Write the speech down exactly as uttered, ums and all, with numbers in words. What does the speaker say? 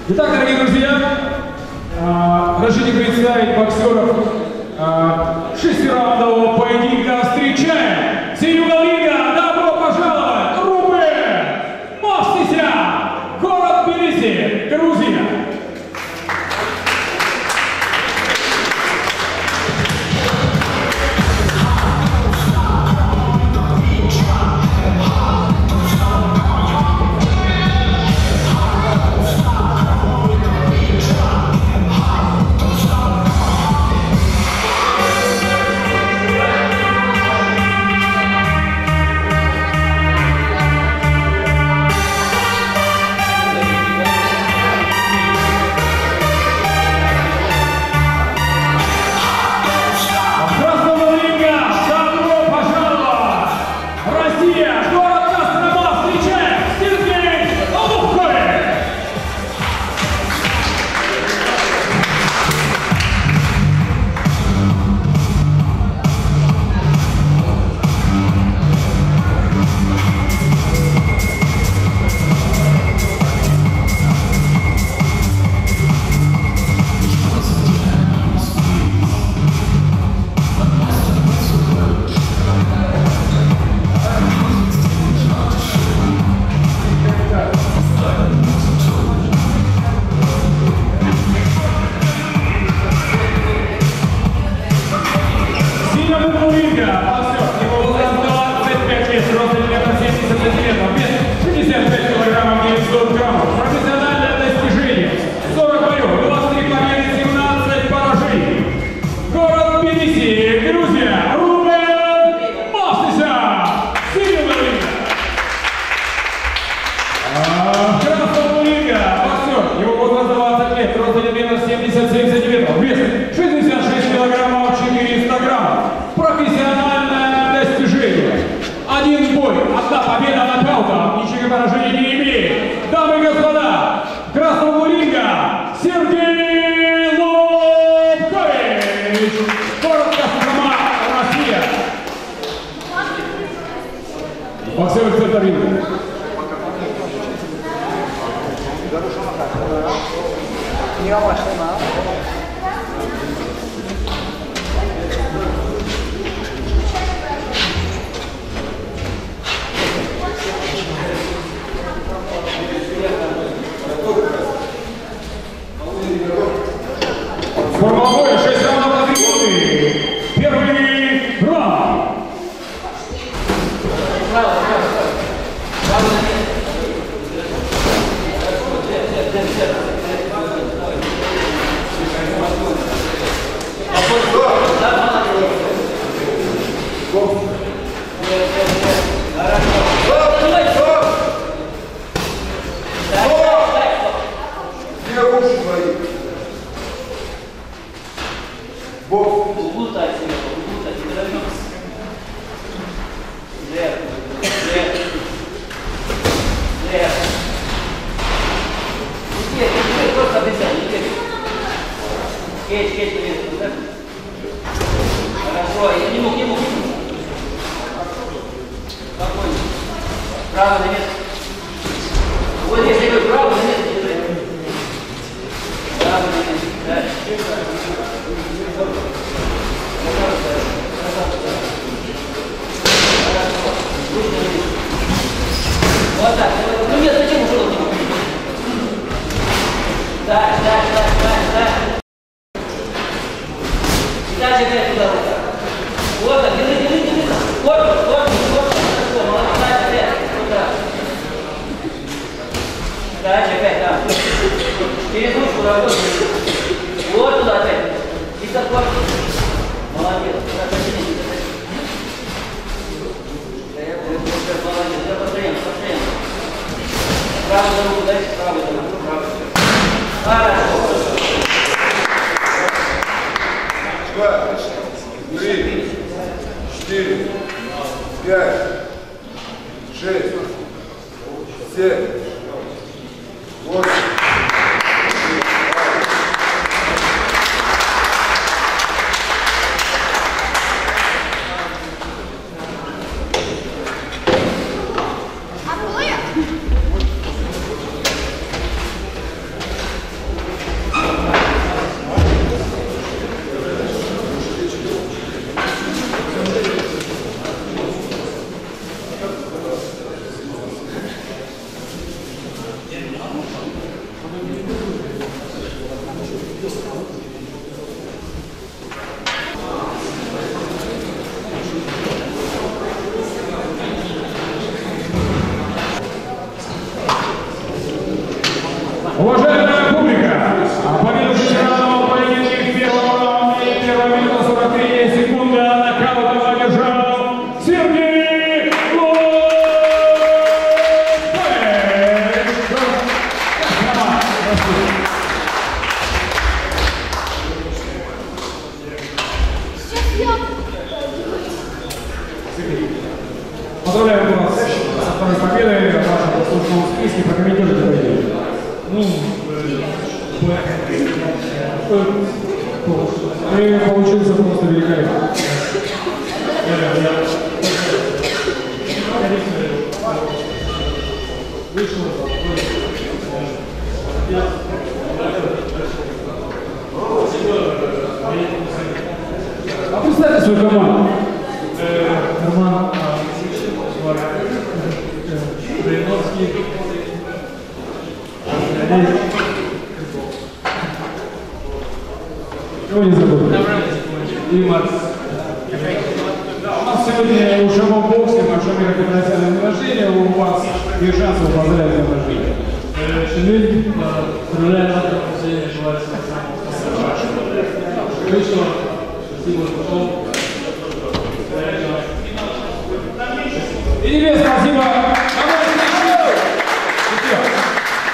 Итак, дорогие друзья, разрешите представить боксеров шестираундового поединка. Встречаем синего рига. Добро пожаловать, Рубен Мовсисян, город Тбилиси, Грузия. Уважаемая публика, победу ветеранов поединка в первом раунде, первая минута сорок три секунды, нокаутом одержал Сергей Лопес. Поздравляю вас со второй победой, в вашем послужном списке, прокомментируйте поединок. Ну, и получился просто великолепно. А представьте свою команду. Роман Троиновский. Чего не забыл? И Макс. Да, у нас сегодня у Шамон Боксе, большой мир конференциальное награждение, у вас есть шанс вы поздравить на награждение. Шамиль, поздравляю вас, желаю всего самого. Ну что, спасибо, что пошел. И тебе спасибо.